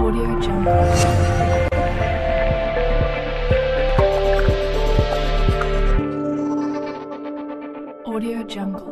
Audio Jungle. Audio Jungle.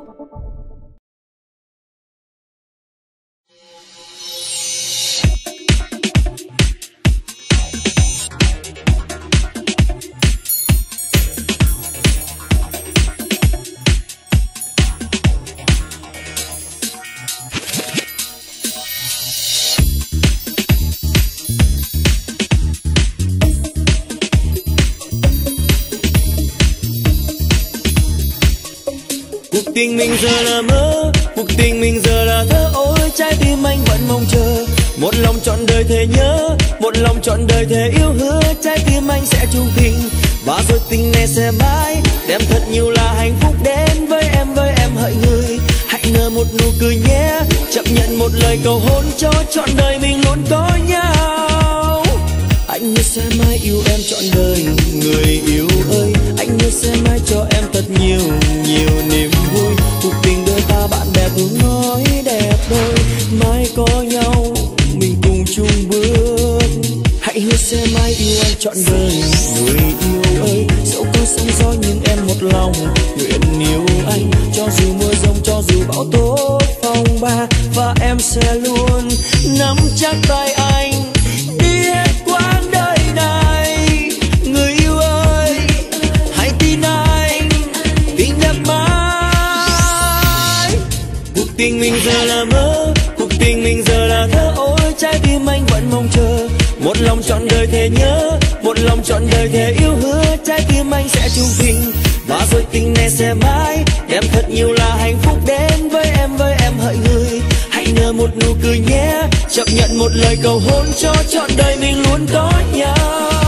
Cuộc tình mình giờ là mơ, cuộc tình mình giờ là thơ. Ôi trái tim anh vẫn mong chờ, một lòng trọn đời thề nhớ, một lòng trọn đời thề yêu hứa. Trái tim anh sẽ chung tình, và rồi tình này sẽ mãi đem thật nhiều là hạnh phúc đến với em hỡi người. Hãy nở một nụ cười nhé, chấp nhận một lời cầu hôn cho trọn đời mình luôn có nhau. Anh hứa sẽ mãi yêu em trọn đời, người yêu ơi. Anh hứa sẽ mãi cho em thật nhiều niềm vui. Cuộc tình đôi ta bạn bè thường nói đẹp đôi, mãi có nhau mình cùng chung bước. Hãy hứa sẽ mãi yêu anh trọn đời, người yêu ơi. Dẫu có sóng gió nhưng em một lòng nguyện yêu anh. Cho dù mưa giông, cho dù bão tố phong ba, và em sẽ luôn nắm chắc tay anh đi hết quãng đời này. Người yêu ơi, hãy tin anh, tình đẹp mãi. Cuộc tình mình giờ là mơ, cuộc tình mình giờ là thơ. Ôi trái tim anh vẫn mong chờ, một lòng trọn đời thề nhớ, một lòng trọn đời thề yêu hứa. Trái tim anh sẽ chung tình, và rồi tình này sẽ mãi đem thật nhiều là hạnh phúc đến với em hỡi người. Hãy nở một nụ cười nhé, chấp nhận một lời cầu hôn cho trọn đời mình luôn có nhau.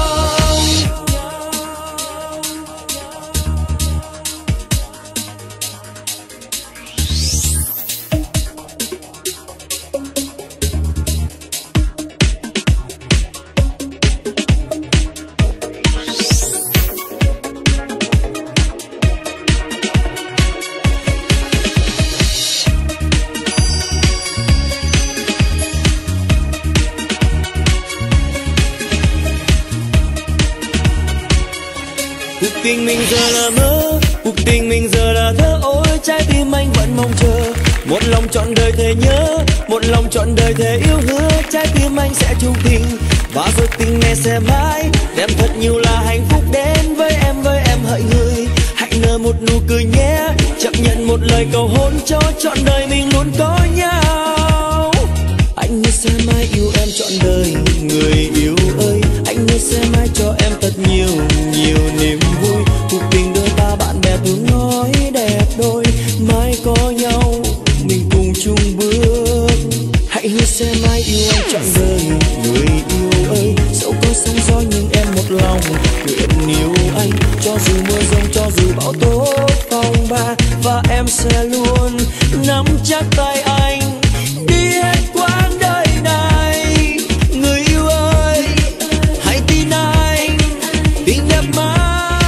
Cuộc tình mình giờ là mơ, cuộc tình mình giờ là thơ. Ôi trái tim anh vẫn mong chờ, một lòng trọn đời thề nhớ, một lòng trọn đời thề yêu hứa. Trái tim anh sẽ chung tình, và rồi tình này sẽ mãi đem thật nhiều là hạnh phúc đến với em hỡi người. Hãy nở một nụ cười nhé, chấp nhận một lời cầu hôn cho trọn đời mình luôn có nhau. Anh hứa sẽ mãi yêu em trọn đời, người yêu ơi. Anh hứa sẽ mãi cho em thật nhiều niềm vui. Cuộc tình đôi ta bạn bè thường nói đẹp đôi, mãi có nhau mình cùng chung bước. Hãy hứa sẽ mãi yêu anh trọn đời, người yêu ơi. Dẫu có sóng gió nhưng em một lòng nguyện yêu anh. Cho dù mưa giông, cho dù bão tố phong ba, và em sẽ luôn nắm chắc tay anh đi hết quãng đời này. Người yêu ơi, hãy tin anh, tình đẹp mãi.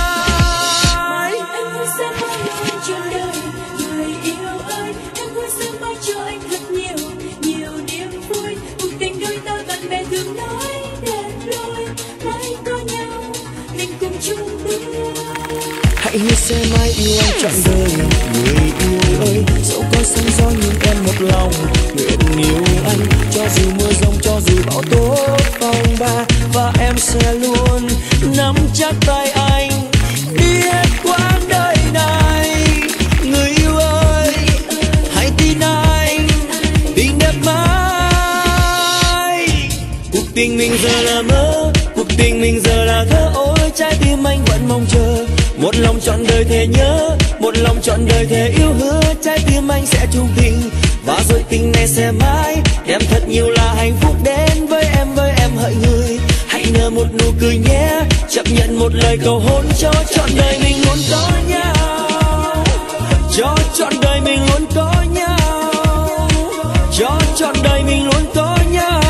Em hứa sẽ mãi yêu anh trọn đời, người yêu ơi. Em hứa sẽ mãi cho anh thật nhiều niềm vui. Cuộc tình đôi ta bạn bè thường nói đẹp đôi, mãi có nhau mình cùng chung bước. Hãy hứa sẽ mãi yêu anh trọn đời, người yêu ơi. Dẫu có sóng gió nhưng em một lòng nguyện yêu anh. Cho dù mưa giông, cho dù bão tố phong ba, và em sẽ luôn nắm chắc tay anh đi hết quãng đời này. Người yêu ơi, hãy tin anh, tình đẹp mãi. Cuộc tình mình giờ là mơ, cuộc tình mình giờ là thơ. Ôi trái tim anh vẫn mong chờ, một lòng trọn đời thề nhớ, một lòng trọn đời thề yêu hứa. Trái tim anh sẽ chung tình, và rồi tình này sẽ mãi đem thật nhiều là hạnh phúc đến với em hỡi người. Hãy nở một nụ cười nhé, chấp nhận một lời cầu hôn cho trọn đời mình luôn có nhau. Cho trọn đời mình luôn có nhau, cho trọn đời mình luôn có nhau.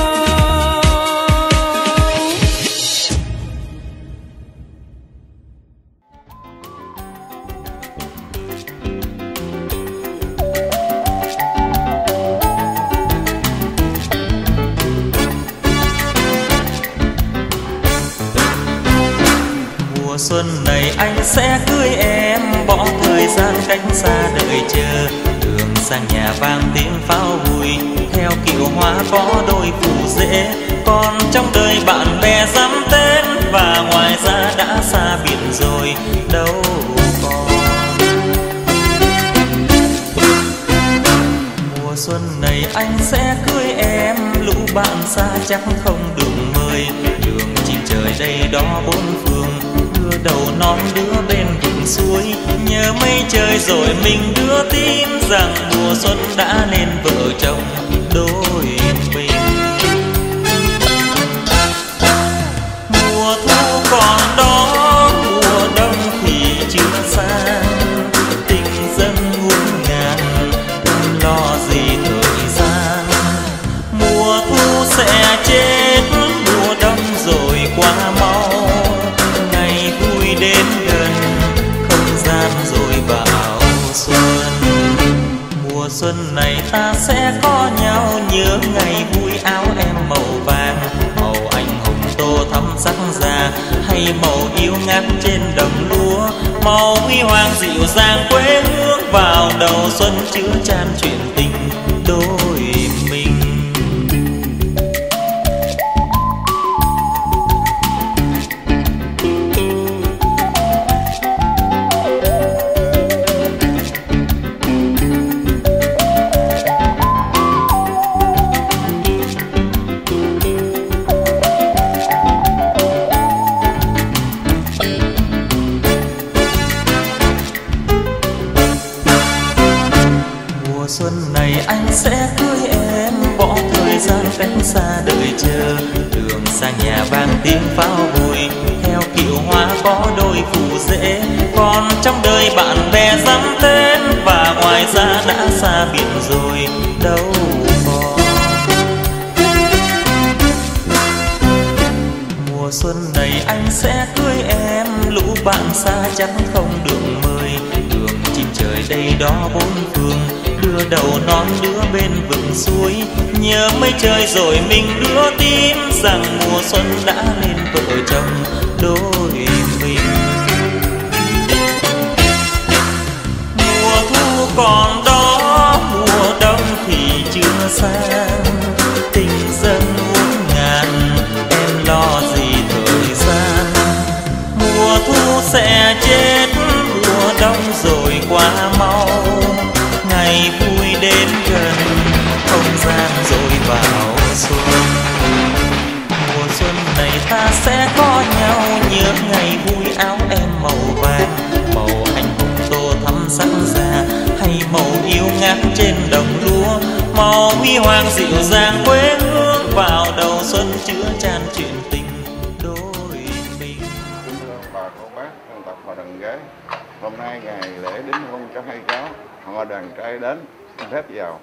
xuân này anh sẽ cưới em, bỏ thời gian cách xa đợi chờ. Đường sang nhà vang tiếng pháo vui, theo kiệu hoa có đôi phù rễ. Còn trong đời bạn bè dám tên, và ngoài ra đã xa biệt rồi đâu còn. Mùa xuân này anh sẽ cưới em, lũ bạn xa chắc không được mời. Đường chim trời đây đó bốn phương, đưa đầu non đứa bên vùng suối. Nhớ mây trời rồi mình đưa tin rằng mùa xuân đã nên vợ chồng đôi mình. Mùa thu còn đó, mùa đông thì chưa xa. Tình dân muôn ngàn, không lo gì thời gian. Mùa thu sẽ chết, mùa đông rồi qua mau. Ngày vui đến gần, không gian rồi vào xuân. Mùa xuân này ta sẽ có nhau, nhớ ngày vui áo em màu vàng. Màu anh hùng tô thắm sắc da, hay màu yêu ngát trên đồng lúa. Màu huy hoàng dịu dàng quê hương, vào đầu xuân chứa chan chuyện tình đôi mình. Xuân này anh sẽ cưới em, bỏ thời gian cách xa đợi chờ. Đường sang nhà vang tiếng pháo vui, theo kiệu hoa có đôi phù rễ. Còn trong đời bạn bè dám tên, và ngoài ra đã xa biệt rồi đâu còn. Mùa xuân này anh sẽ cưới em, lũ bạn xa chắc không được mời. Đường chim trời đây đó bốn phương, đưa đầu non đứa bên vực suối. Nhớ mấy trời rồi mình đưa tin rằng mùa xuân đã lên vợ chồng đôi mình. Mùa thu còn đó, mùa đông thì chưa sang. Tình dân muôn ngàn, em lo gì thời gian. Mùa thu sẽ chết, mùa đông rồi qua mau. Ngày vui đến gần, không gian rồi vào xuân. Mùa xuân này ta sẽ có nhau, nhớ ngày vui áo em màu vàng. Màu anh hùng tô thắm sắc da, hay màu yêu ngát trên đồng lúa. Màu huy hoàng dịu dàng quê hương, vào đầu xuân chứa chan chuyện tình đôi mình. Kính thưa bà cô bác dân tộc Họ Đằng Ghế, hôm nay ngày lễ đính hôn cho hai cháu. Họ đoàn trai đến, xin phép vào.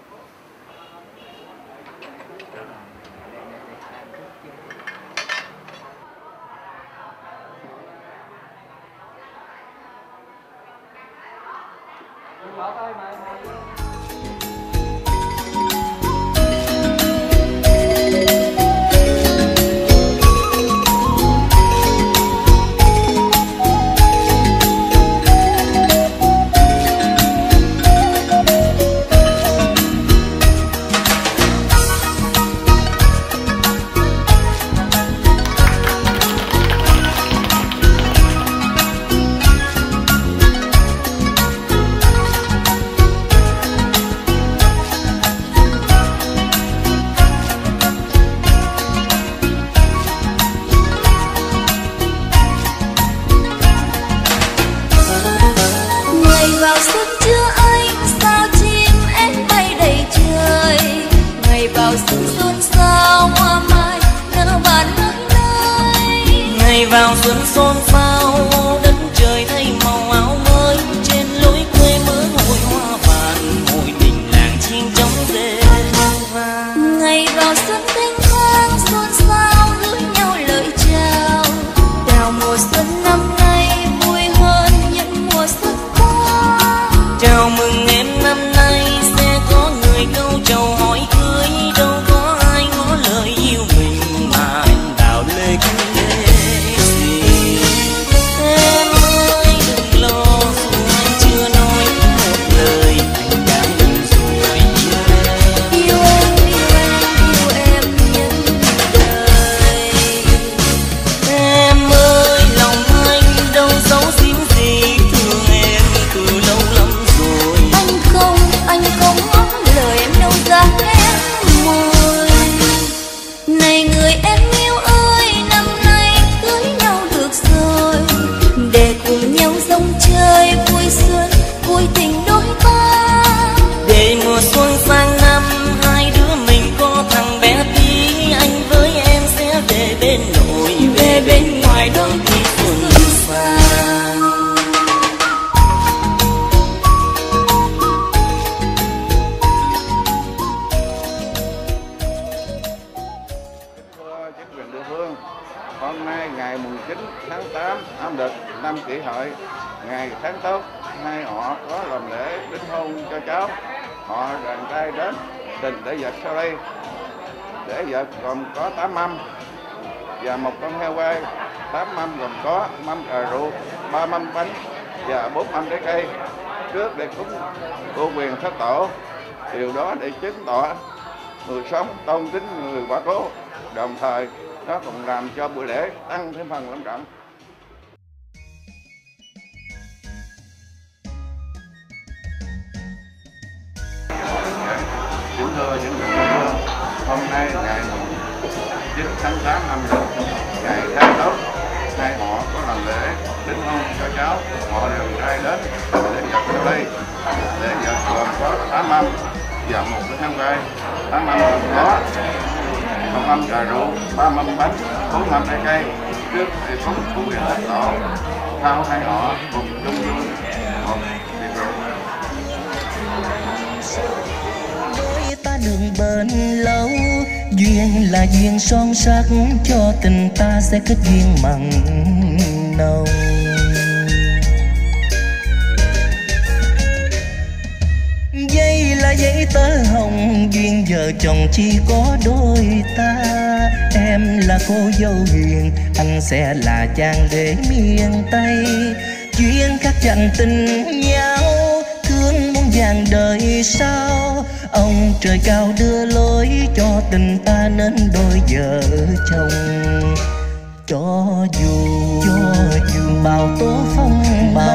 hôm nay ngày 19 tháng 8 âm lịch năm Kỷ Hợi, ngày tháng Tốt, hai họ có làm lễ đính hôn cho cháu. Họ đàn trai đến trình để vật sau đây. Để vật gồm có 8 mâm và 1 con heo quay. 8 mâm gồm có mâm cà rượu, 3 mâm bánh và 4 mâm trái cây. Trước để cúng cô quyền thất tổ, điều đó để chứng tỏ người sống tôn kính người quá cố. Đồng thời nó còn làm cho buổi lễ tăng thêm phần long trọng. Kính thưa những người thân, hôm nay ngày 9 tháng 8 âm lịch, ngày tháng Tốt, hai họ có làm lễ đính hôn cho cháu. Họ đều trai đến để vật sau đây. Lễ vật gồm có 8 mâm và 1 cái heo quay. 8 mâm gồm có 1 mâm cà rượu, 3 mâm bánh, 4 mâm trái cây. Trước thì cúng cúng quyền thất tổ, sau hai họ cùng chung vui một tiệc rượu. Đôi ta đừng bền lâu, duyên là duyên son sắc, cho tình ta sẽ kết duyên mặn nồng. Dây là dây tơ hồng, duyên vợ chồng chỉ có đôi ta. Em là cô dâu hiền, anh sẽ là chàng rể miền Tây. Duyên khắc chạnh tình nhau, thương muôn vàng đời sau. Ông trời cao đưa lối cho tình ta nên đôi vợ chồng. Cho dù bao tố phong ba,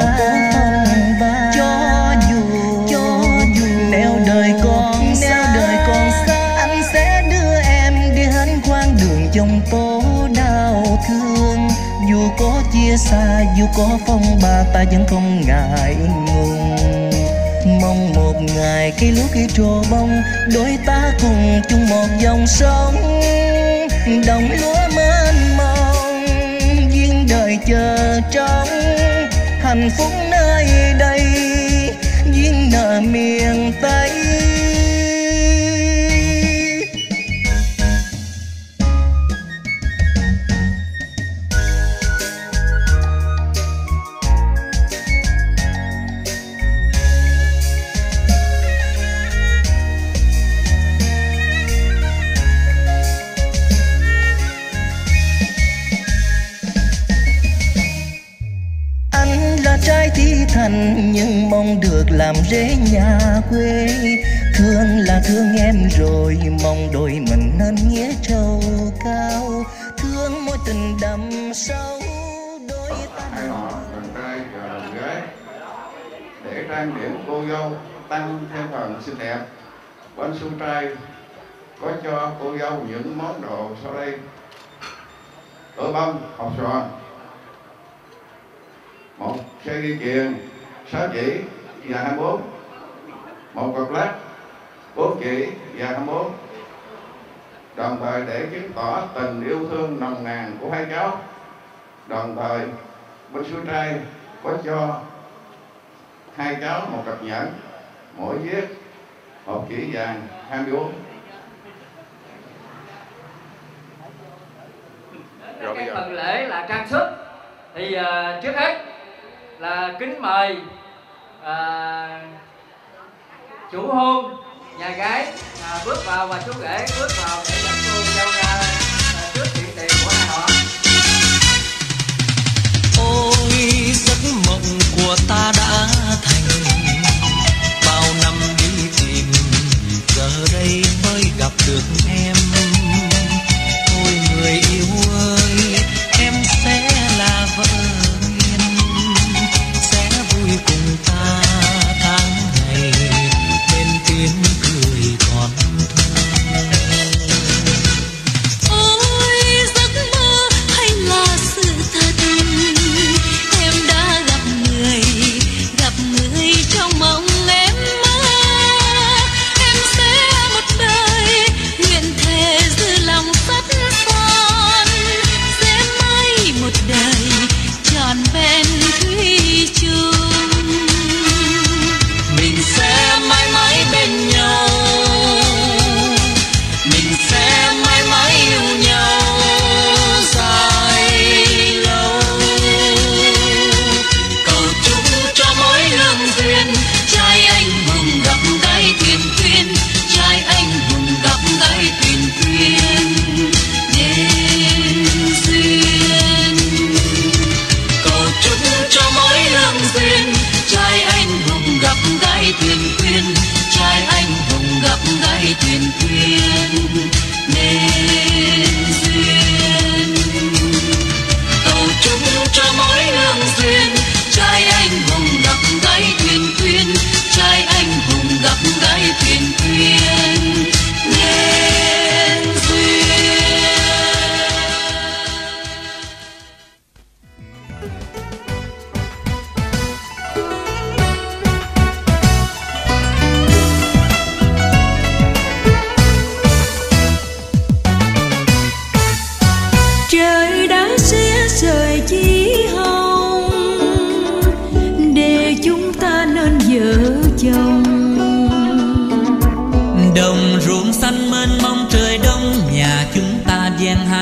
cho dù nẻo đời còn xa, anh sẽ đưa em đi hết quãng đường dòng tố đau thương. Dù có chia xa, dù có phong ba, ta vẫn không ngại ngùng. Mong một ngày cây lúa kia trổ bông, đôi ta cùng chung một dòng sông. Đồng lúa mênh mông, duyên đời chờ trông. Hạnh phúc nơi đây, duyên nợ miền Tây. Trai thi thành nhưng mong được làm rể nhà quê. Thương là thương em rồi, mong đôi mình nên nghĩa trầu cao. Thương mối tình đậm sâu, đôi ta hai họ đàn trai và đàn gái để trang điểm cô dâu tăng thêm phần xinh đẹp. Bên xuôi trai có cho cô dâu những món đồ sau đây: tổ bông, hột xoàn, 1 sợi dây chuyền 6 chỉ và 24, 1 cọc lắc 4 chỉ và 24. Đồng thời để chứng tỏ tình yêu thương nồng nàn của hai cháu. Đồng thời bên suối trai có cho hai cháu 1 cặp nhẫn, mỗi viết 1 chỉ vàng 24. Cái phần lễ là trang sức thì trước hết là kính mời chủ hôn nhà gái bước vào và chú rể bước vào để dẫn cô dâu ra trước điện tiền của hai họ. Ôi giấc mộng của ta đã thành, bao năm đi tìm giờ đây mới gặp được em. Ôi người yêu ơi, em sẽ là vợ hiền, sẽ vui cùng ta tháng ngày bên tiếng cười còn thơ.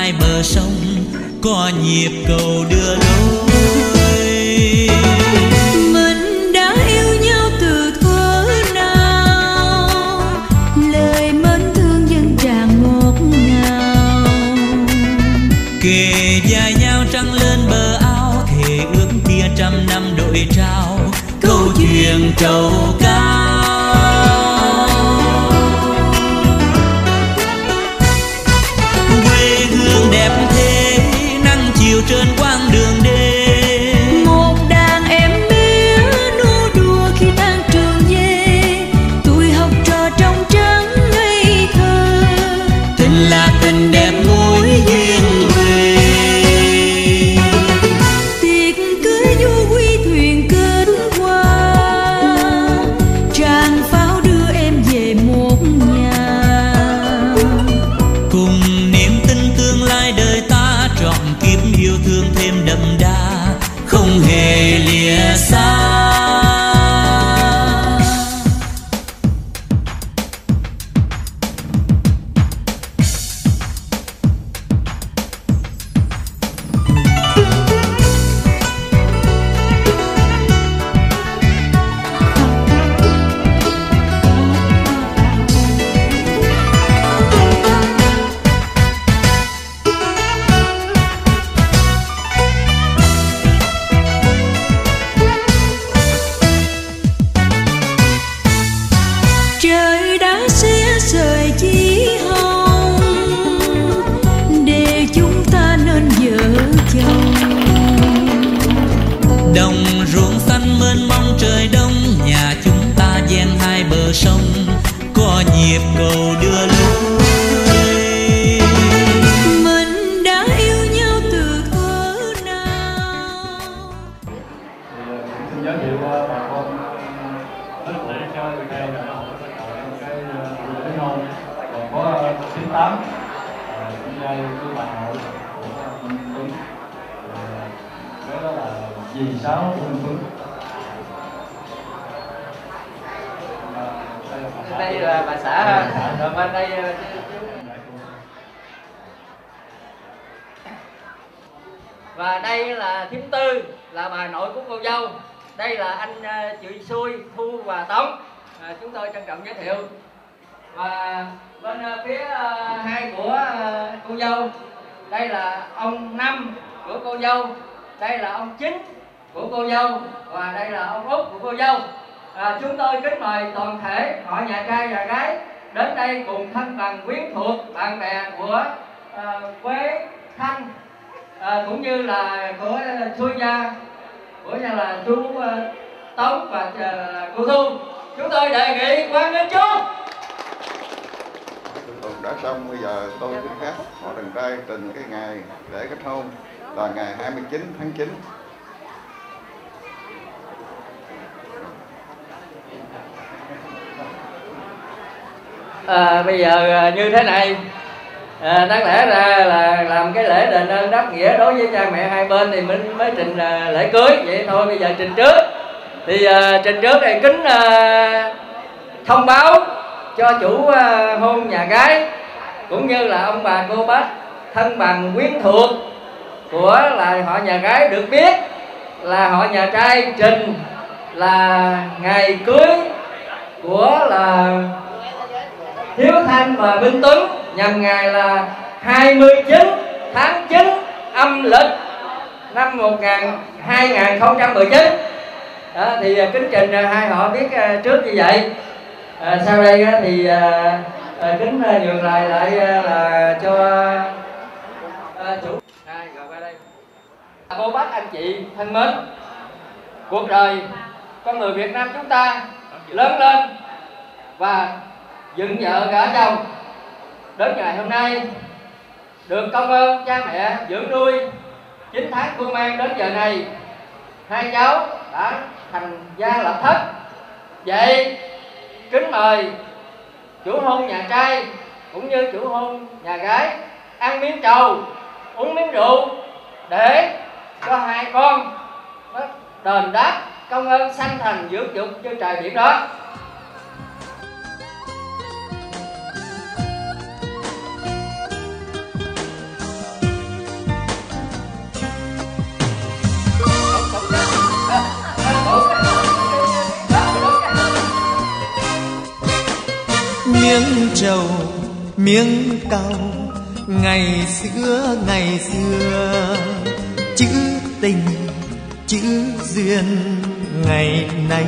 hai bờ sông có nhịp cầu đưa lối. Mình đã yêu nhau từ thuở nào, lời mến thương dân tràn ngọt ngào. Kề vai nhau trăng lên bờ áo, thề ước kia trăm năm đội trao câu chuyện trầu cao. Quê hương đẹp thế nắng chiều trên quãng đường đê, Một đàn em bé nô đùa khi tan trường về, tuổi học trò trong trắng ngây thơ. tình là tình đẹp mối duyên quê. Tiệc cưới du quy thuyền kết hoa, tràng pháo đưa em về một nhà. Cùng niềm tin tương lai đời ta trọn kiếp yêu thương thêm đậm đà, không hề lìa xa. Trời đã xé rời chí hồng, để chúng ta nên vợ chồng. Đồng ruộng xanh mênh mông trời đông, nhà chúng ta ven hai bờ sông có nhịp cầu đưa lối. Mình đã yêu nhau từ thuở nào. Xin giới thiệu bà con rất là cho đây là cái buổi lễ hôn, còn có 98 cũng giai của bà nội của Minh Tuấn, cái đó là dì Sáu của Minh Tuấn. Đây là bà xã ha. Rồi bên đây và đây là thím Tư, là bà nội của cô dâu. Đây là anh chị Xui, Thu và Tống. Chúng tôi trân trọng giới thiệu. Và bên phía hai của cô dâu, đây là ông Năm của cô dâu, đây là ông Chính của cô dâu và đây là ông Út của cô dâu. Chúng tôi kính mời toàn thể họ nhà trai và gái đến đây cùng thân bằng quyến thuộc, bạn bè của Quế Thanh, cũng như là của Xui gia, của nhà là chú Tống và cô Thu. Chúng tôi đề nghị quan nghênh chú. Đã xong, bây giờ tôi xin phép họ đàn trai trình cái ngày lễ kết hôn là ngày 29 tháng 9. Bây giờ như thế này, đáng lẽ ra là làm cái lễ đền ơn đáp nghĩa đối với cha mẹ hai bên thì mình mới trình lễ cưới. Vậy thôi bây giờ trình trước. Thì trình trước thì kính thông báo cho chủ hôn nhà gái cũng như là ông bà cô bác thân bằng quyến thuộc của là họ nhà gái được biết là họ nhà trai trình là ngày cưới của là Hiếu Thanh và Minh Tuấn nhằm ngày là 29 tháng 9 âm lịch năm 2019. Đó, thì kính trình hai họ biết trước như vậy. Sau đây thì kính nhường lại là cho chủ. Rồi qua đây. Cô bác anh chị thân mến, cuộc đời con người Việt Nam chúng ta lớn lên và dựng vợ gả chồng đến ngày hôm nay được công ơn cha mẹ dưỡng nuôi 9 tháng cưu mang đến giờ này, hai cháu đã thành gia lập thất. Vậy kính mời chủ hôn nhà trai cũng như chủ hôn nhà gái ăn miếng trầu, uống miếng rượu để cho hai con nó đền đáp công ơn sanh thành dưỡng dục như trời biển đó. trầu miếng cau ngày xưa chữ tình chữ duyên ngày nay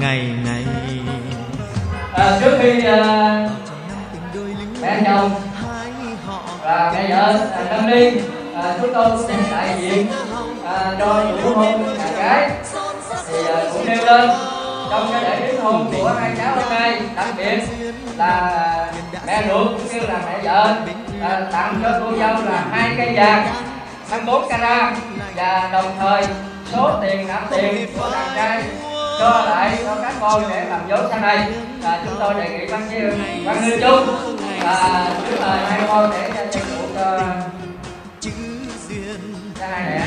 trước khi mẹ chồng và mẹ vợ đăng niên, chúng tôi cũng xin đại diện cho chủ hôn nhà gái thì cũng nêu lên trong cái lễ đính hôn của hai cháu hôm nay, đặc biệt là mẹ ruột cũng như là mẹ vợ tặng cho cô dâu là 2 cây vàng 24 carat và đồng thời số tiền nạp tiền của đàn trai cho lại cho các con để làm dấu sau này. Chúng tôi đề nghị ban Ngư Chung trước lời hai con để cho phục vụ cho hai mẹ.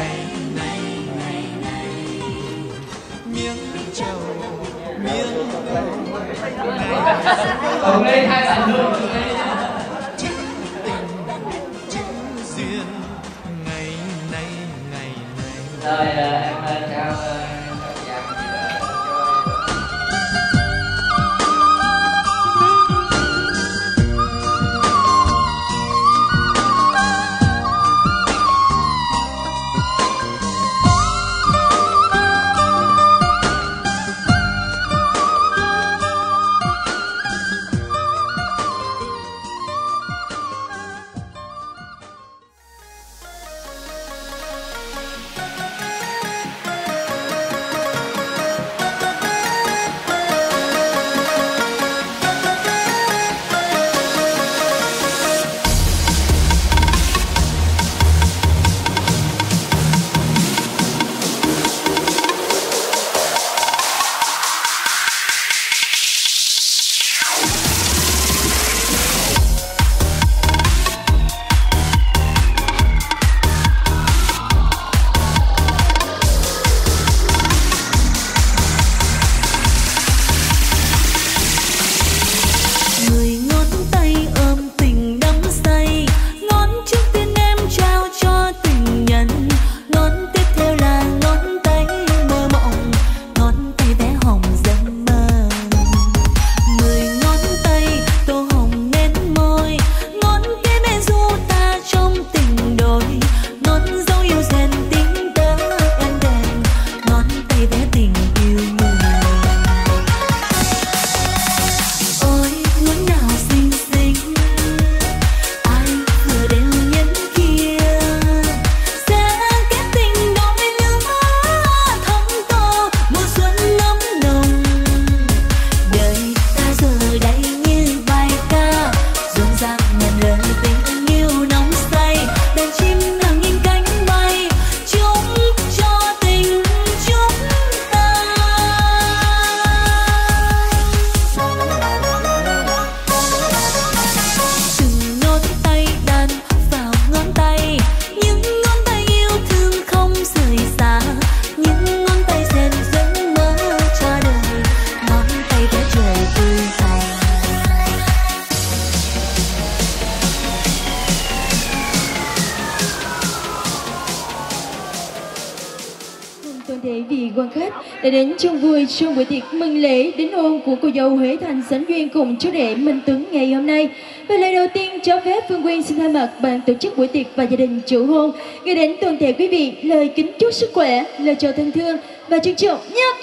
Cùng đi hai bạn luôn. Rồi em chào đã đến chung vui trong buổi tiệc mừng lễ đính hôn của cô dâu Huế Thành Sánh Duyên cùng chú rể Minh Tuấn ngày hôm nay. Và lời đầu tiên cho phép Phương Quyên xin thay mặt ban tổ chức buổi tiệc và gia đình chủ hôn gửi đến toàn thể quý vị lời kính chúc sức khỏe, lời chào thân thương và trân trọng nhất.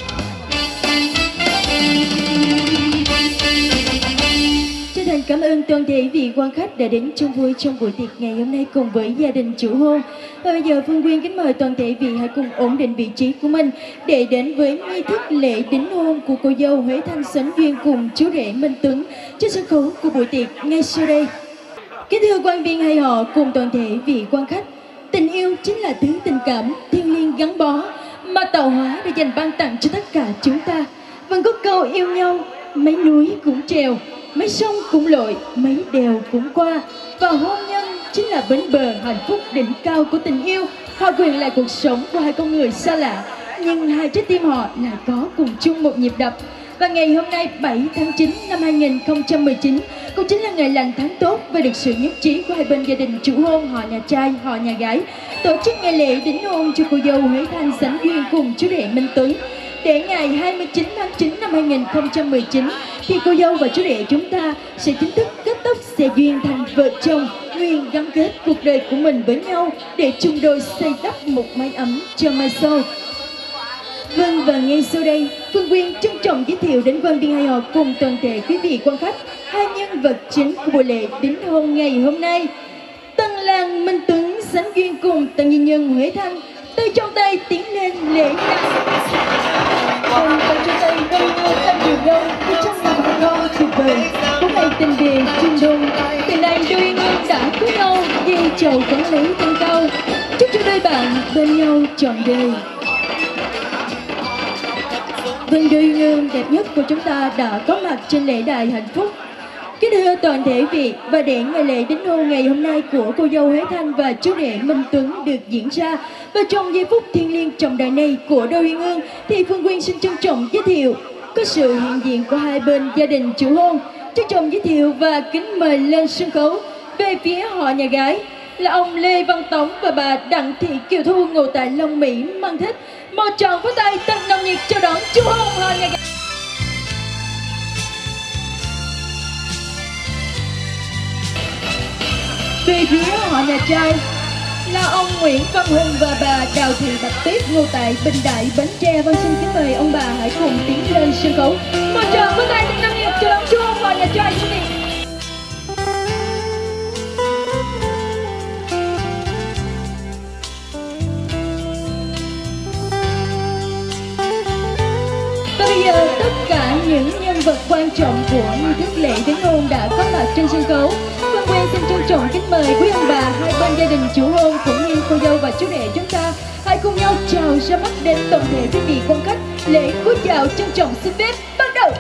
Chân thành cảm ơn toàn thể vị quan khách đã đến chung vui trong buổi tiệc ngày hôm nay cùng với gia đình chủ hôn. Và bây giờ Phương Quyên kính mời toàn thể vị hãy cùng ổn định vị trí của mình để đến với nghi thức lễ đính hôn của cô dâu Huế Thanh Sánh Duyên cùng chú rể Minh Tuấn trên sân khấu của buổi tiệc ngay sau đây. Kính thưa quan viên hay họ cùng toàn thể vị quan khách, tình yêu chính là thứ tình cảm thiêng liêng gắn bó mà tạo hóa đã dành ban tặng cho tất cả chúng ta. Vẫn có câu yêu nhau, mấy núi cũng trèo, mấy sông cũng lội, mấy đèo cũng qua. Và hôn nhân chính là bến bờ hạnh phúc đỉnh cao của tình yêu, hòa quyện lại cuộc sống của hai con người xa lạ, nhưng hai trái tim họ lại có cùng chung một nhịp đập. Và ngày hôm nay 7 tháng 9 năm 2019 cũng chính là ngày lành tháng tốt và được sự nhất trí của hai bên gia đình chủ hôn, họ nhà trai, họ nhà gái tổ chức ngày lễ đính hôn cho cô dâu Huế Thanh Sánh Duyên cùng chú rể Minh Tuấn. Để ngày 29 tháng 9 năm 2019 thì cô dâu và chú rể chúng ta sẽ chính thức kết thúc xe duyên thành vợ chồng, nguyện gắn kết cuộc đời của mình với nhau để chung đôi xây đắp một mái ấm cho mai sau. Vâng, và ngay sau đây, Phương Quyên trân trọng giới thiệu đến quan viên hai họ cùng toàn thể quý vị quan khách hai nhân vật chính của buổi lễ đính hôn ngày hôm nay. Tân lang Minh Tuấn sánh duyên cùng tân nhân nhân Huế Thanh, tay trong tay tiến lên lễ đài. Cùng tay trong tay đôi người thanh điều lâu với trong lòng ngon tuyệt vời của ngày tình đề chung đôi. Từ nay đôi người đã cưới nhau dây chầu quán lấy tăng cao, chúc cho đôi bạn bên nhau trọn đời. Vâng, đôi ngương đẹp nhất của chúng ta đã có mặt trên lễ đài hạnh phúc. Kính thưa toàn thể vị, và để ngày lễ đính hôn ngày hôm nay của cô dâu Huế Thanh và chú rể Minh Tuấn được diễn ra, và trong giây phút thiêng liêng trọng đại này của đôi uyên ương, thì Phương Quyên xin trân trọng giới thiệu có sự hiện diện của hai bên gia đình chủ hôn. Trân trọng giới thiệu và kính mời lên sân khấu về phía họ nhà gái là ông Lê Văn Tống và bà Đặng Thị Kiều Thu ngụ tại Long Mỹ, Mang Thích. Một tràng pháo tay thật nồng nhiệt chào đón chú hôn họ nhà gái. Về phía họ nhà trai là ông Nguyễn Văn Hùng và bà Đào Thị Bạch Tuyết ngụ tại Bình Đại, Bến Tre. Vâng, xin kính mời ông bà hãy cùng tiến lên sân khấu. Một tràng pháo tay thật nồng nhiệt chào đón chú hôn họ nhà trai quý vị. Và bây giờ tất cả những nhân vật quan trọng của nghi thức lễ đính hôn đã có mặt trên sân khấu. Phương Quyên xin trân trọng kính mời quý ông bà hai bên gia đình chủ hôn cũng như cô dâu và chú rể chúng ta hãy cùng nhau chào ra mắt đến toàn thể quý vị quan khách. Lễ cúi chào trân trọng xin phép bắt đầu.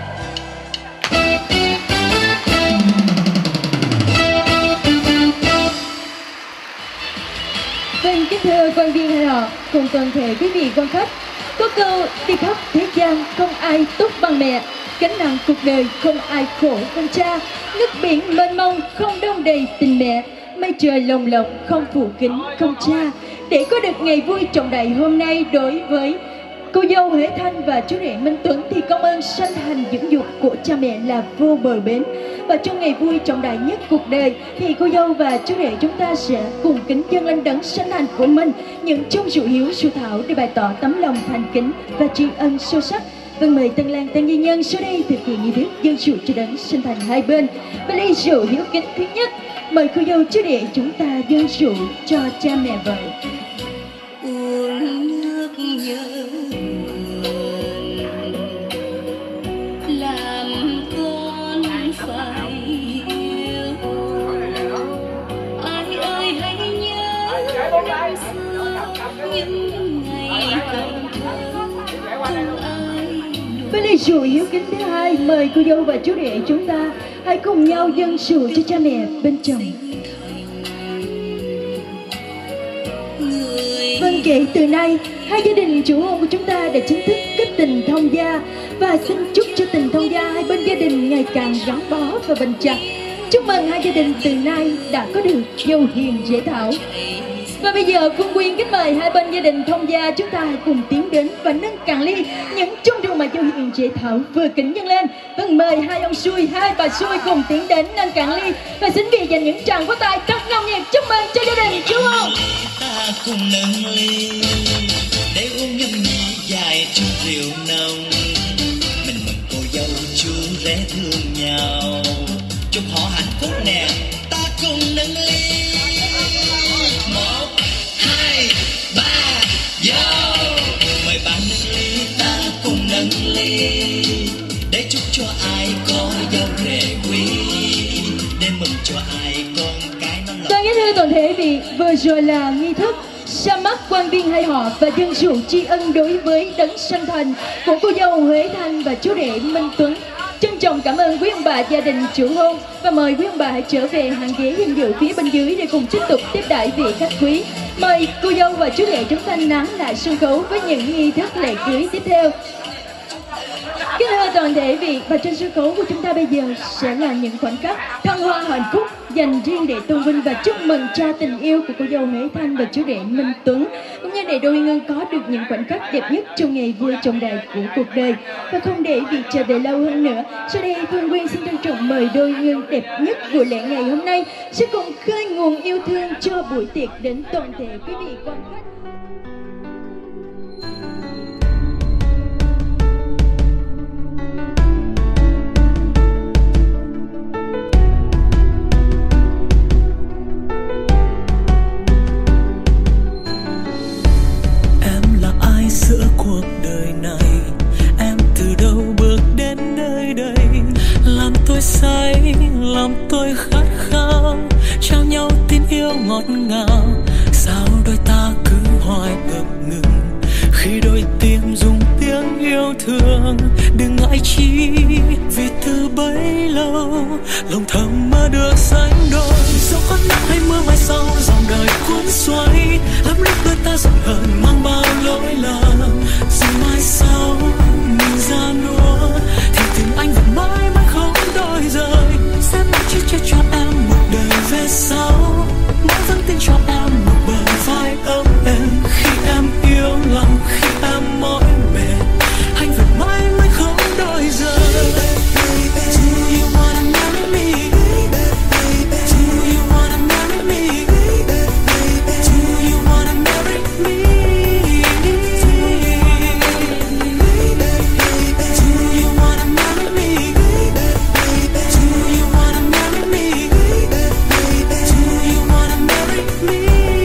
Vâng, kính thưa quan viên hai họ cùng toàn thể quý vị quan khách, có câu đi khắp thế gian không ai tốt bằng mẹ, gánh nặng cuộc đời không ai khổ hơn cha, nước biển mênh mông không đong đầy tình mẹ, mây trời lồng lộng không phủ kín không cha. Để có được ngày vui trọng đại hôm nay đối với cô dâu Huế Thanh và chú rể Minh Tuấn thì công ơn sanh thành dưỡng dục của cha mẹ là vô bờ bến. Và trong ngày vui trọng đại nhất cuộc đời thì cô dâu và chú rể chúng ta sẽ cùng kính dâng lên đấng sanh thành của mình những chung rượu hiếu su thảo để bày tỏ tấm lòng thành kính và tri ân sâu sắc. Vâng, mời tân lang tân nhân nhân sau đây thực hiện nghi thức dâng rượu cho đấng sanh thành hai bên. Và ly rượu hiếu kính thứ nhất, mời cô dâu chú rể chúng ta dâng rượu cho cha mẹ vợ. Uống nước nhớ làm con phải yêu. Ai ơi hãy nhớ năm xưa những ngày còn thơ không ai. Với ly rượu hiếu kính thứ hai, mời cô dâu và chú rể chúng ta hãy cùng nhau dâng rượu cho cha mẹ bên chồng. Vâng, kể từ nay, hai gia đình chủ hôn của chúng ta đã chính thức kết tình thông gia và xin chúc cho tình thông gia hai bên gia đình ngày càng gắn bó và bền chặt. Chúc mừng hai gia đình từ nay đã có được dâu hiền dễ thảo. Và bây giờ Phương Quyên kính mời hai bên gia đình thông gia chúng ta hãy cùng tiến đến và nâng cạn ly những chung rượu mà dâu hiền dễ thảo vừa kính dâng lên. Vâng, mời hai ông xui, hai bà xui cùng tiến đến nâng cạn ly và xin vị dành những tràng pháo tay thật nồng nhiệt chúc mừng cho gia đình chú hôn. Ta cùng nâng ly để uống nhâm nhi dài chung rượu nồng, mình mừng cô dâu chú rể thương nhau, chúc họ hạnh phúc nè. Ta cùng nâng ly 1, 2, 3 vô, mời bạn nâng ly, ta cùng nâng ly để chúc cho ai có dâu rể quý, để mừng cho ai con cái nó lộc. Vâng, thưa toàn thể vị, vừa rồi là nghi thức ra mắt quan viên hai họ và dâng rượu tri ân đối với đấng sanh thành của cô dâu Huế Thanh và chú rể Minh Tuấn. Trân trọng cảm ơn quý ông bà gia đình chủ hôn và mời quý ông bà hãy trở về hàng ghế danh dự phía bên dưới để cùng tiếp tục tiếp đãi vị khách quý. Mời cô dâu và chú rể chúng ta nán lại sân khấu với những nghi thức lễ cưới tiếp theo. Kính thưa toàn thể vị, và trên sân khấu của chúng ta bây giờ sẽ là những khoảnh khắc thăng hoa hạnh phúc dành riêng để tôn vinh và chúc mừng cho tình yêu của cô dâu Huế Thanh và chú rể Minh Tuấn, cũng như để đôi ngân có được những khoảnh khắc đẹp nhất trong ngày vui trọng đại của cuộc đời. Và không để việc chờ đợi lâu hơn nữa, sau đây Phương Quyên xin trân trọng mời đôi ngân đẹp nhất của lễ ngày hôm nay sẽ cùng khơi nguồn yêu thương cho buổi tiệc đến toàn thể quý vị quan khách. Giữa cuộc đời này em từ đâu bước đến nơi đây, làm tôi say, làm tôi khát khao, trao nhau tin yêu ngọt ngào. Sao đôi ta cứ hoài ngập ngừng khi đôi tim dùng tiếng yêu thương? Đừng ngại chi vì từ bấy lâu lòng thầm mơ được sánh đôi. Dẫu có nắng hay mưa mai sau dòng đời cuốn xoay, lắm lúc đôi ta giận hờn mang bao lỗi lầm. Rồi mai sau mình ra nua thì tình anh vẫn mãi mãi không đổi rời. Sẽ mãi chia chia cho em một đời về sau, mãi vẫn tin cho em một bờ vai ấm êm. Khi em yêu lòng, khi em mỏi mệt, anh vẫn mãi mãi không đổi rời. Do you wanna marry me? Do you wanna marry me? Do you wanna marry me? Do you wanna marry me? Do you wanna marry me? Do you wanna marry me?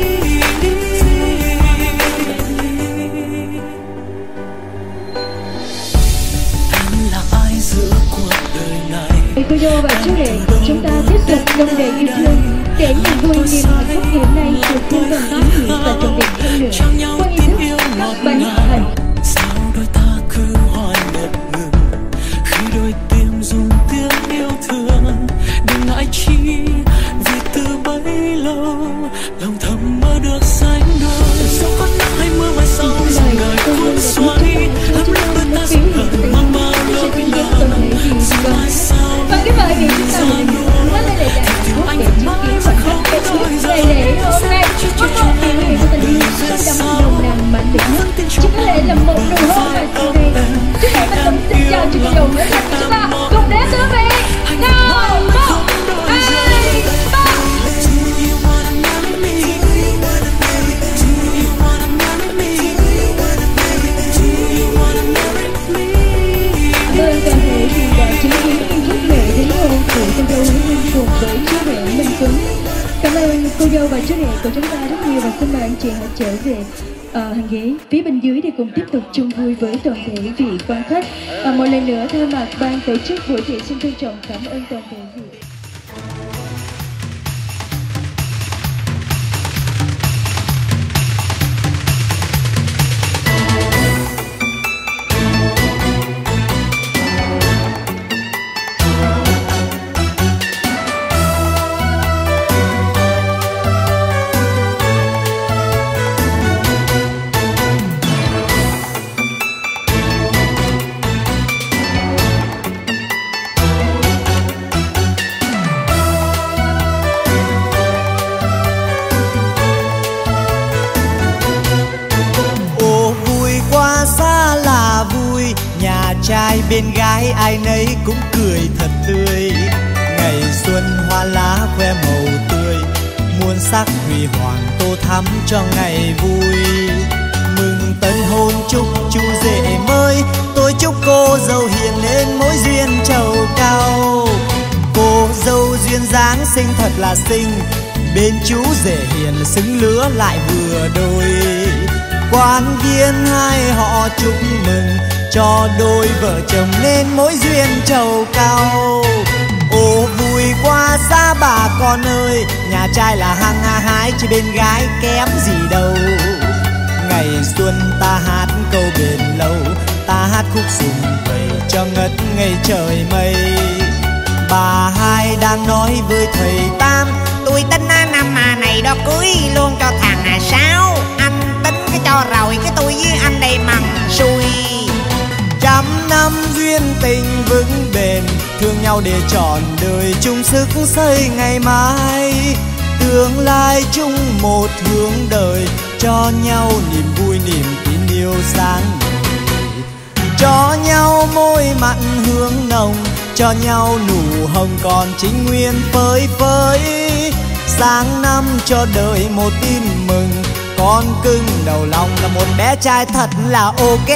Em là ai giữa cuộc đời này? Cô dâu và chú rể, chúng ta tiếp tục đông đầy yêu thương để niềm vui niềm hạnh phúc ngày hôm nay được thêm phần ý nghĩa và trọn vẹn hơn nữa qua nghi thức cắt bánh hành. Sao đôi ta cứ hoài ngập ngừng khi đôi tim dùng tiếng yêu thương? Đừng ngại chi vì từ bấy lâu lòng thầm mơ được sánh đôi. Dẫu có nắng hay mưa mai sau dòng đời cuốn xoay, lắm lúc đôi ta giận hờn mang bao lỗi lầm. Rồi mai sau Và cái mời vị chúng ta một lần nữa lên để đại hạnh phúc để chứng kiến khoảnh khắc đẹp nhất ngày lễ hôm nay. Có một biểu hiện của tình yêu sâu đậm nồng nàn mãnh liệt nhất, chỉ có thể là một nụ hôn mà sau đây. Chúng ta bắt đầu xin chào cho cô dâu Huế Thanh của chúng ta cùng đến quý vị. Nào, 1, 2, 3. Vâng, toàn thể vì đã chứng kiến nghi thức lễ đính hôn của cô dâu Huế Thanh cùng với chú rể Minh Tuấn. Cảm ơn cô dâu và chú rể của chúng ta rất nhiều, và xin mời anh chị hãy trở về hàng ghế phía bên dưới để cùng tiếp tục chung vui với toàn thể vị quan khách. Một lần nữa thay mặt ban tổ chức buổi tiệc xin trân trọng cảm ơn toàn thể vị. Trai bên gái ai nấy cũng cười thật tươi, ngày xuân hoa lá khoe màu tươi, muôn sắc huy hoàng tô thắm cho ngày vui. Mừng tân hôn chúc chú rể mới, tôi chúc cô dâu hiền lên mối duyên trầu cao. Cô dâu duyên dáng xinh thật là xinh, bên chú rể hiền xứng lứa lại vừa đôi. Quan viên hai họ chúc mừng cho đôi vợ chồng nên mối duyên trầu cao. Ô vui quá xa bà con ơi, nhà trai là hăng hái chứ bên gái kém gì đâu. Ngày xuân ta hát câu bền lâu, ta hát khúc sum vầy cho ngất ngây trời mây. Bà hai đang nói với thầy Tam, tôi tính năm này đó cưới luôn cho thằng Sáu. Anh tính cái cho rồi cái tôi với anh đây mằng xuôi. Trăm năm duyên nhau để trọn đời chung sức xây ngày mai. Tương lai chung một hướng đời, cho nhau niềm vui niềm tin yêu sáng ngời. Cho nhau môi mặn hương nồng, cho nhau nụ hồng còn chính nguyên phơi phới. Sáng năm cho đời một tin mừng, con cưng đầu lòng là một bé trai thật là ok.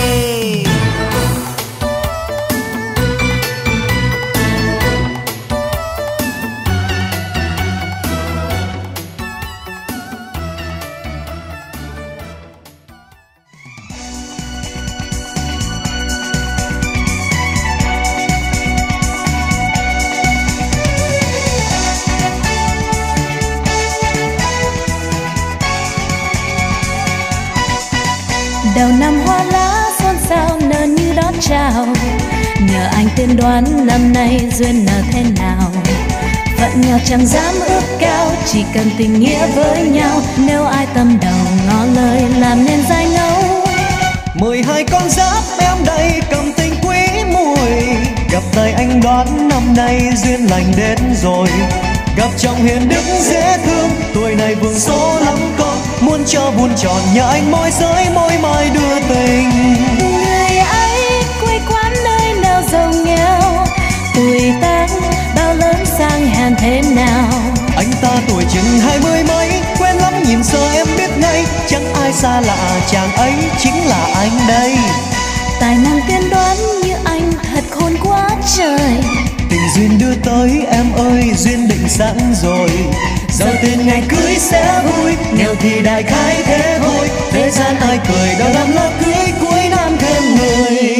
Đầu năm hoa lá xôn xao nở như đón chào, nhờ anh tiên đoán năm nay duyên nở thế nào. Phận nghèo chẳng dám ước cao, chỉ cần tình nghĩa với nhau. Nếu ai tâm đầu ngỏ lời làm nên dai ngẫu. 12 con giáp em đây cầm tình quý mùi, gặp tay anh đoán năm nay duyên lành đến rồi. Gặp chồng hiền đức dễ thương, tuổi này vương số lắm con, muốn cho buôn tròn nhờ anh môi giới môi mời đưa tình. Người ấy quê quán nơi nào giàu nghèo, tuổi tác bao lớn sang hèn thế nào. Anh ta tuổi chừng 20 mấy, quen lắm nhìn sơ em biết ngay, chẳng ai xa lạ chàng ấy chính là anh đây. Tài năng tiên đoán như anh thật khôn quá trời. Tình duyên đưa tới em ơi, duyên định sẵn rồi. Giàu tiền ngày cưới sẽ vui, nghèo thì đại khái thế thôi. Thế gian ai cười đâu năm lo cưới, cuối năm thêm người.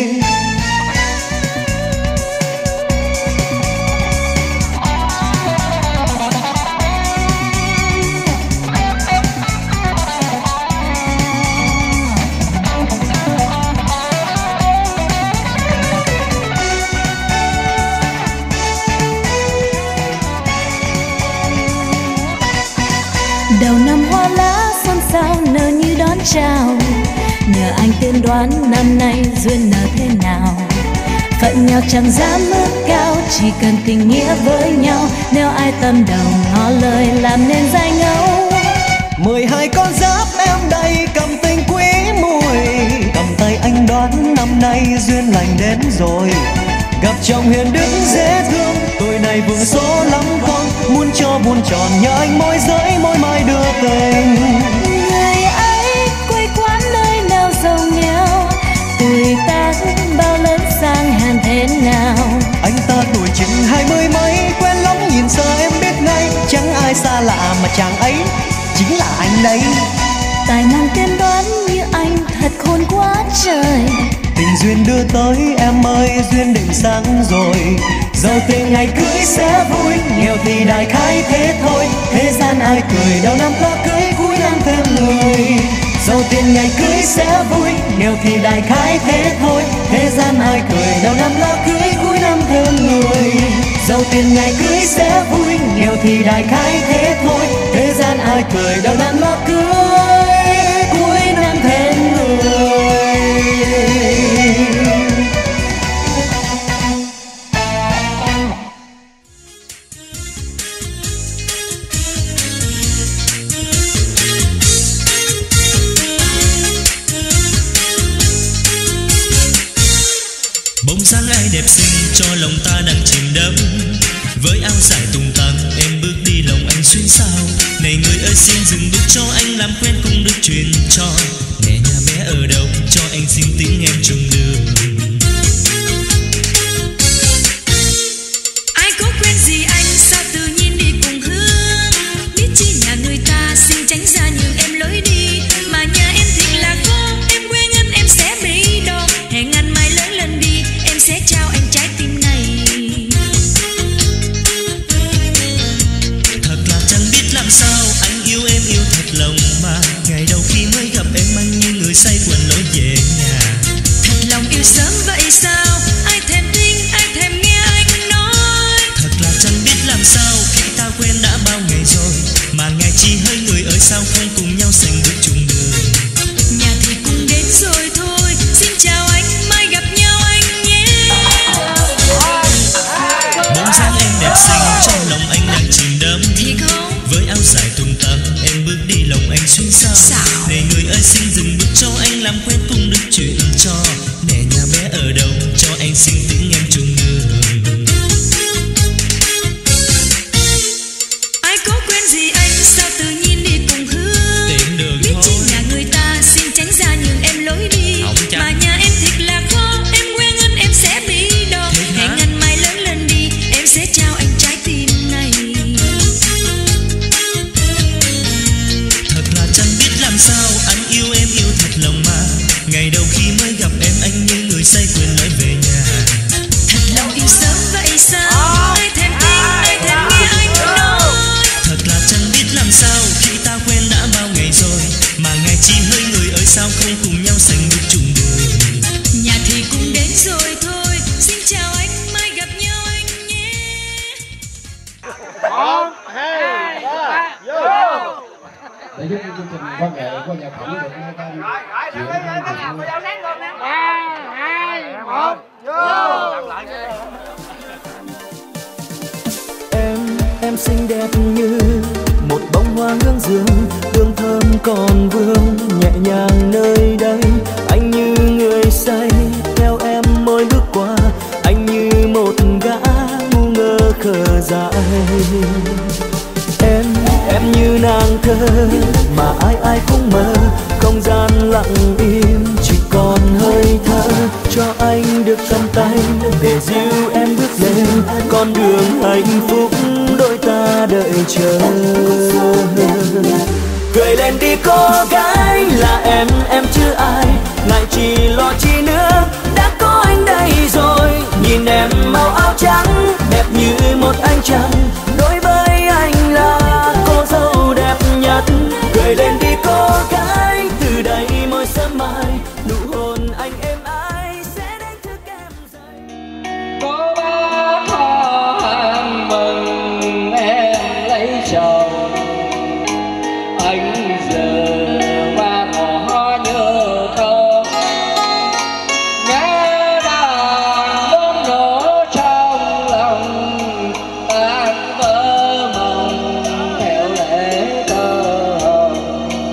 Đầu năm hoa lá xôn xao nở như đón chào, nhờ anh tiên đoán năm nay duyên nở thế nào. Phận nghèo chẳng dám ước cao, chỉ cần tình nghĩa với nhau. Nếu ai tâm đầu ngỏ lời làm nên dai ngẫu. 12 con giáp em đây cầm tình quý mùi, cầm tay anh đoán năm nay duyên lành đến rồi. Gặp chồng hiền đức dễ thương, tuổi này vương số lắm con, muốn cho buôn tròn nhờ anh môi giới môi mai đưa tình. Người ấy quê quán nơi nào giàu nghèo, tuổi tác bao lớn sang hèn thế nào. Anh ta tuổi chừng 20 mấy, quen lắm nhìn sơ em biết ngay, chẳng ai xa lạ mà chàng ấy chính là anh đấy. Tài năng tiên đoán như anh thật khôn quá trời. Tình duyên đưa tới em ơi, duyên định sẵn rồi. Giàu tiền ngày cưới sẽ vui, nghèo thì đại khái thế thôi. Thế gian ai cười đầu năm lo cưới, cuối năm thêm người. Giàu tiền ngày cưới sẽ vui, nghèo thì đại khái thế thôi. Thế gian ai cười đầu năm lo cưới, cuối năm thêm người. Giàu tiền ngày cưới sẽ vui, nghèo thì đại khái thế thôi. Thế gian ai cười đầu năm lo cưới, cuối năm thêm người. Bông dáng ai đẹp xinh cho lòng ta đang chìm đắm. Với áo dài tung tăng em bước đi lòng anh xuyên sao. Này người ơi xin dừng bước cho anh làm quen cùng được truyền cho. Mẹ nhà bé ở đâu cho anh xin tiếng em chung đường. Ai có quen gì anh sao tự nhiên đi cùng hướng. Biết chi nhà người ta xin tránh ra nhường em lối đi. Mà nhà em thiệt là khó, em quê ngân em sẽ bị đòn. Hẹn anh mai lớn lên đi, em sẽ trao anh trái tim này. Thật là chẳng biết làm sao, anh yêu em yêu thật lòng mà. Ngày đầu khi mới gặp em anh như người say quần lối về nhà. Thật lòng yêu sớm vậy sao, ai thèm tin, ai thèm nghe anh nói. Thật là chẳng biết làm sao, khi ta quen đã bao ngày rồi. Mà ngày chi hơi người ơi sao không cùng nhau sành bước chung đường. Nhà thì cũng đến rồi thôi, xin chào anh, mai gặp nhau anh nhé. xinh xảo. Này người ơi xin dừng bước cho anh làm quen cùng được chuyện trò. Mẹ nhà bé ở đâu cho anh xin tiếng em chung đường. Ai có quen gì anh sao tự nhiên đi cùng hướng. Tìm đường biết thôi. chi nhà người ta xin tránh ra nhường em lối đi. Mà nhà em thiệt là khó, em quen anh em sẽ bị đau. Hẹn anh mai lớn lên đi, em sẽ trao anh trái tim này. Thật là chẳng biết làm sao, anh yêu em yêu thật lòng mà. Ngày đầu khi mới gặp em anh như người say quên nói về nhà. Thật lòng yêu sớm vậy sao, ai thèm tin, ai thèm nghe anh nói. Thật là chẳng biết làm sao, khi ta quen đã bao ngày rồi. Mà ngày chi hơi người ơi sao không cùng nhau sánh bước chung đường. Nhà thì cũng đến rồi thôi, xin chào anh, mai gặp nhau anh nhé. 1, 2, 3, vô. Để giúp chương trình văn nghệ của nhạc phẩm được nghe ta chuyện hay chuyện 3, 2, 1, vô. Em xinh đẹp như một bông hoa hương dương, hương thơm còn vương nhẹ nhàng nơi đây. Anh như người say theo em mới bước qua, anh như một gã ngu ngơ khờ dại. Em như nàng thơ mà ai cũng mơ, không gian lặng im chỉ còn hơi thở. Cho anh được cầm tay để dìu em bước lên con đường hạnh phúc đôi ta đợi chờ. Cười lên đi cô gái, là em chứ ai, ngại chi lo chi nữa, đã có anh đây rồi. Nhìn em màu áo trắng đẹp như một ánh trăng, đối với anh là cô dâu đẹp nhất. Cười lên đi cô gái, từ đây mỗi sớm mai nụ hôn anh êm ái sẽ đánh thức em dậy. Có bác hàng mừng em lấy chồng, anh giờ qua ngõ nhớ thơ. Nghe đàn bom nổ trong lòng, tan vỡ mộng theo lễ thơ.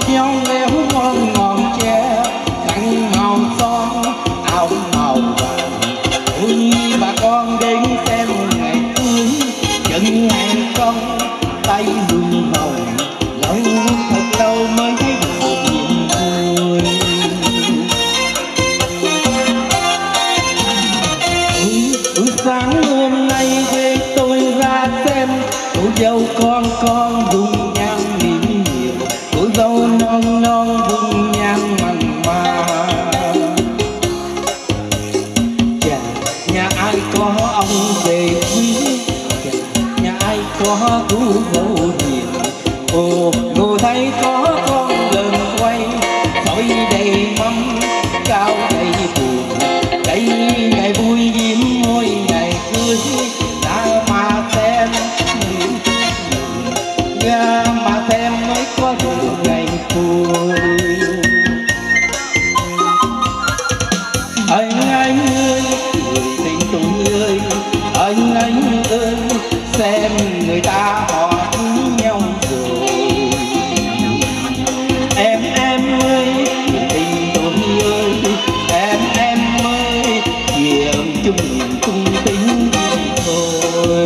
khéo léo ngon ngọn tre, khăn màu son áo màu vàng. Ôi bà con đến xem ngày cưới, chân hàng công tay hương hồng, lâu thật lâu mới thấy một niềm vui. Sáng hôm nay quê tôi ra xem cô dâu con vùng nhang mỉm nhiều, cô dâu non vùng nhang mặn mà. Chà, nhà ai có ông về quý, nhà ai có cô dâu hiền. Ồ, ngồi thấy có con lợn quay, sỏi đầy mâm cao đầy buồn. Đây ngày vui diễm môi ngày cưới, ra mà xem mới có được ngày vui. Anh ơi, người tình tôi ơi, anh ơi, xem người ta họ cưới nhau rồi. Em ơi, người tình tôi ơi, em ơi, chuyện chung niềm cung tính thôi.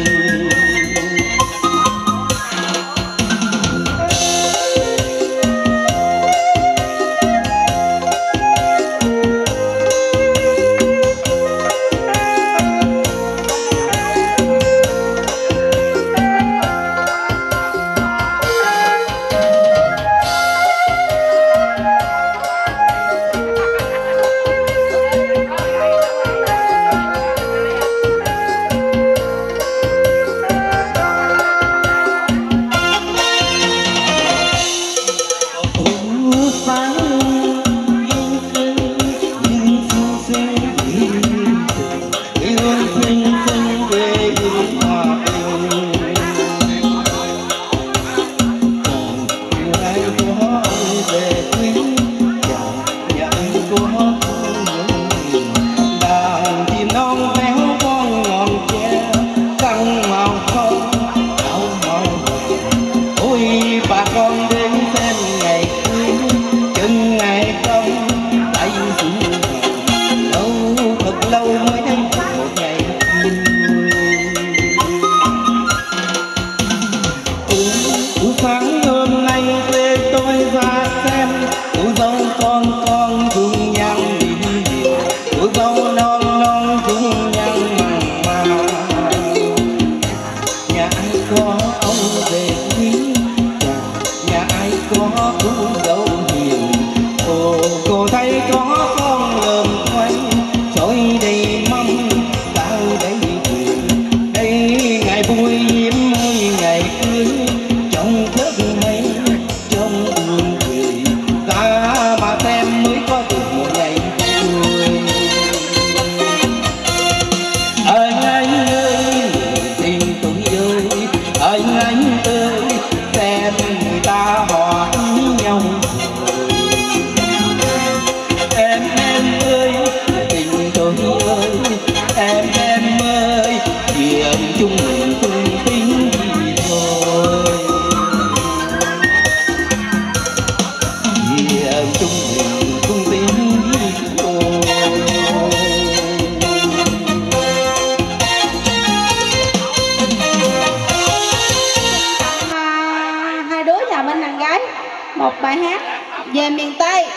Một bài hát về miền Tây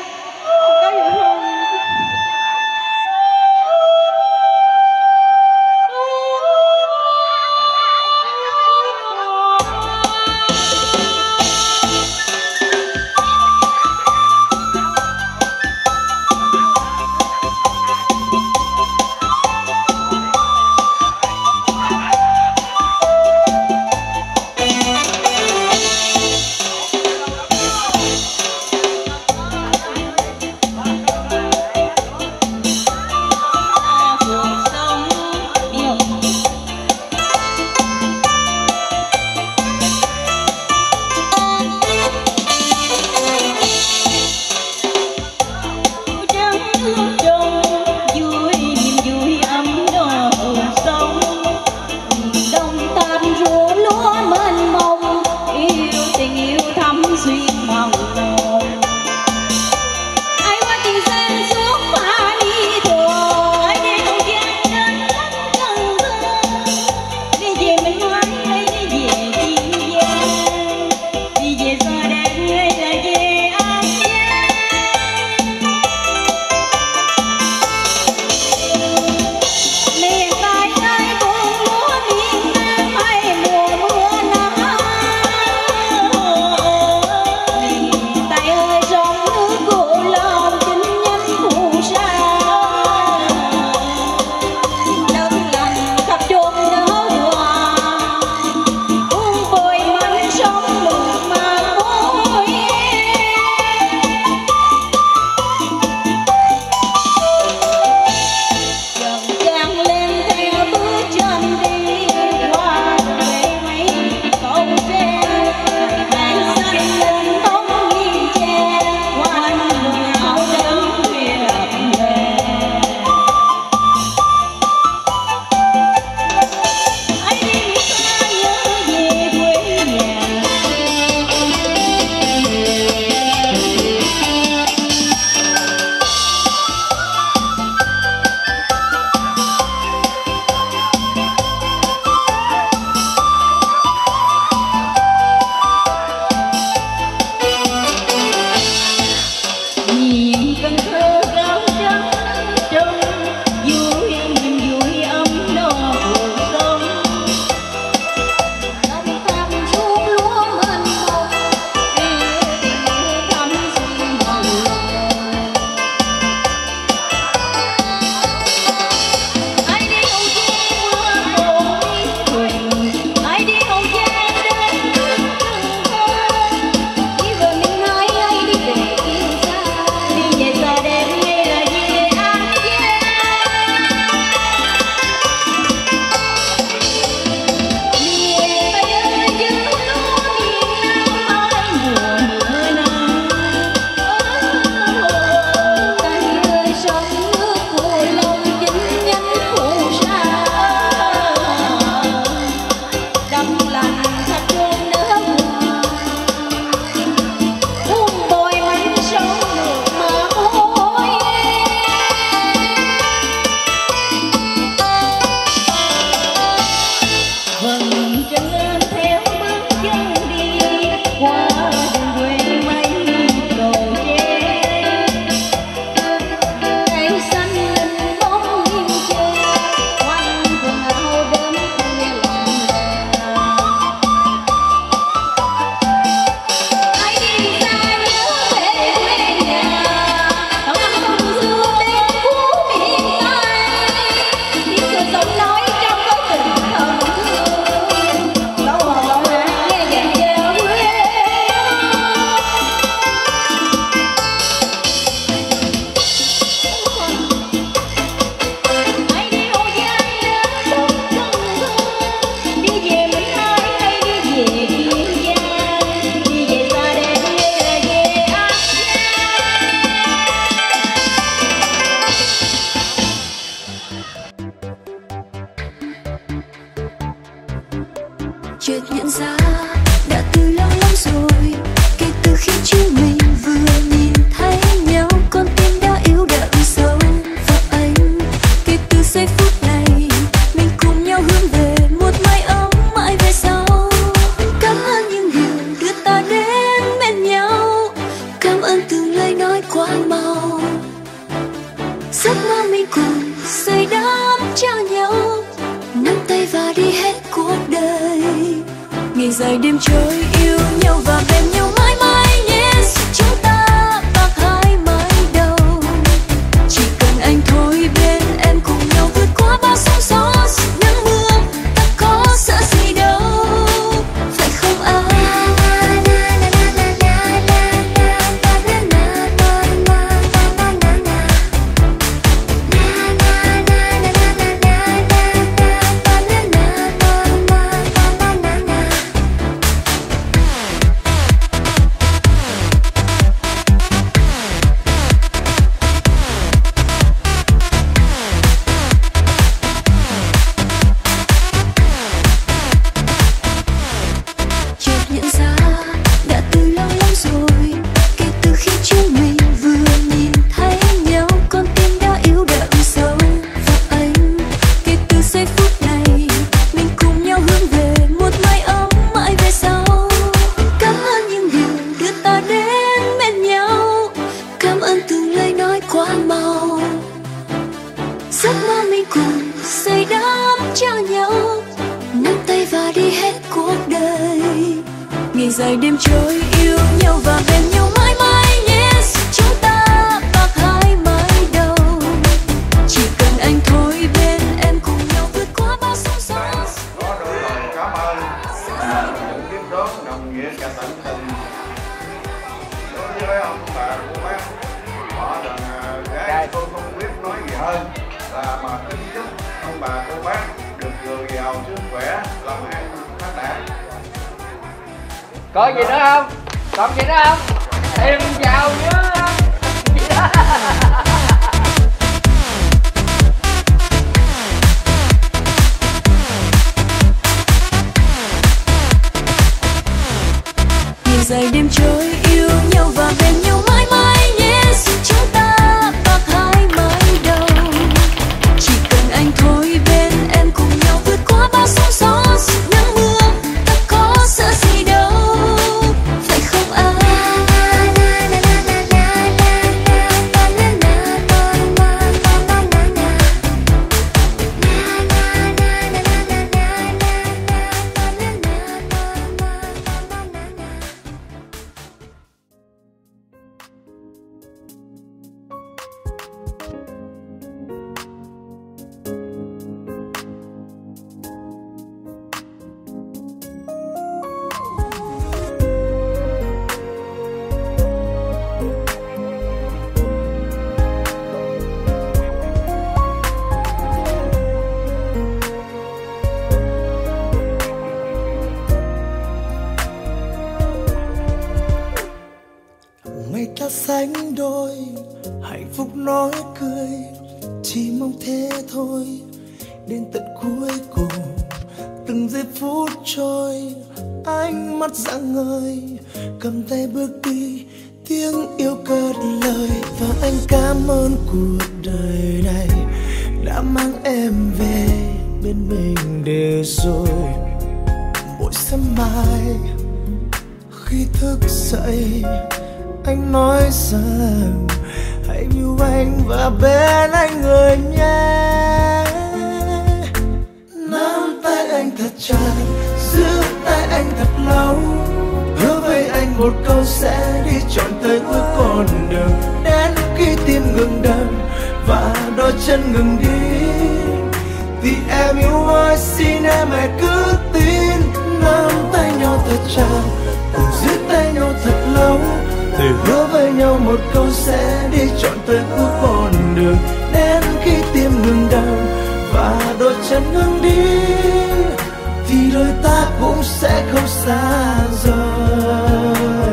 có dễ thương. mình cùng xây đắp cho nhau, nắm tay và đi hết cuộc đời. Ngày dài đêm trôi yêu nhau và bên nhau mãi mãi nhé. Chúng ta bạc hai mái đầu, chỉ cần anh thôi bên em cùng nhau vượt qua bao sóng gió nắng mưa. Ta có sợ gì đâu, phải không anh? Giấc mơ mình cùng xây đắp cho nhau, nắm tay và đi hết cuộc đời. Ngày dài đêm trôi yêu nhau và bên nhau mãi mãi nhé. Chúng ta bạc hai mái đầu, chỉ cần anh thôi bên em cùng nhau vượt qua bao sóng gió. Có đôi lời cảm ơn những tiếp đón đồng nghĩa và tận tình đối với ông bà cô bác. Họ rằng gái tôi không biết nói gì hơn là mà kính chúc ông bà cô bác được dồi dào sức khỏe, làm ăn phát đạt. Có gì nữa không? Còn gì nữa không? Thêm vào nữa. Ngày dài đêm trôi yêu nhau và bên nhau mãi mãi nhé. Chúng ta bạc hai mái đầu, chỉ cần anh thôi bên em cùng nhau vượt qua bao sóng gió nắng mưa. Ta có sợ gì đâu, phải không anh? Ngày ta sánh đôi, hạnh phúc nói cười, chỉ mong thế thôi. Đến tận cuối cùng, từng giây phút trôi, ánh mắt rạng ngời, cầm tay bước đi, tiếng yêu cất lời. Và anh cảm ơn cuộc đời này đã mang em về bên mình để rồi. Mỗi sớm mai khi thức dậy, anh nói rằng hãy yêu anh và bên anh người nhé. Nắm tay anh thật chặt, giữ tay anh thật lâu, hứa với anh một câu sẽ đi trọn tới cuối con đường. Đến khi tim ngừng đập và đôi chân ngừng đi, vì em yêu anh xin em hãy cứ tin. Nắm tay nhau thật chặt, cùng giữ tay nhau thật lâu, thề hứa với nhau một câu sẽ đi trọn tới cuối con đường. Đến khi tim ngừng đập và đôi chân ngừng đi, thì đôi ta cũng sẽ không xa rời.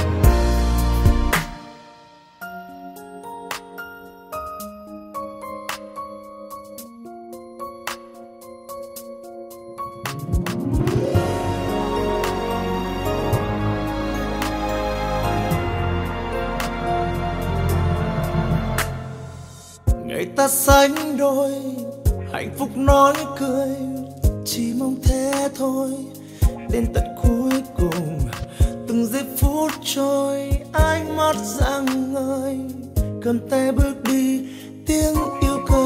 Ngày ta sánh đôi, hạnh phúc nói cười, chỉ mong thế thôi. Đến tận cuối cùng, từng giây phút trôi, ánh mắt rạng ngời, cầm tay bước đi, tiếng yêu cơ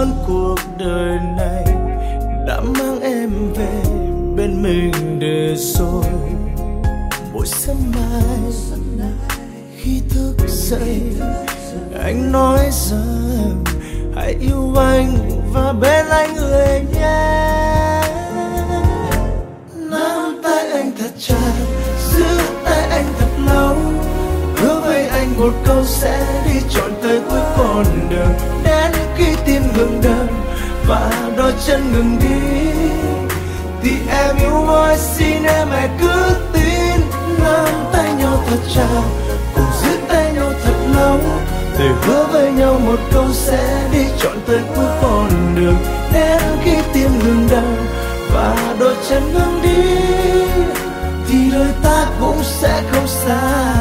muốn cuộc đời này đã mang em về bên mình để rồi mỗi sớm mai khi thức dậy anh nói rằng hãy yêu anh và bên anh người nhé. Nắm tay anh thật chặt, giữ tay anh thật lâu, hứa với anh một câu sẽ đi trọn tới cuối con đường, đến khi tim ngừng đập và đôi chân ngừng đi thì em yêu ơi xin em hãy cứ tin. Nắm tay nhau thật chặt, cùng giữ tay nhau thật lâu, để hứa với nhau một câu sẽ đi trọn tới cuối con đường, đến khi tim ngừng đập và đôi chân ngừng đi thì đôi ta cũng sẽ không xa.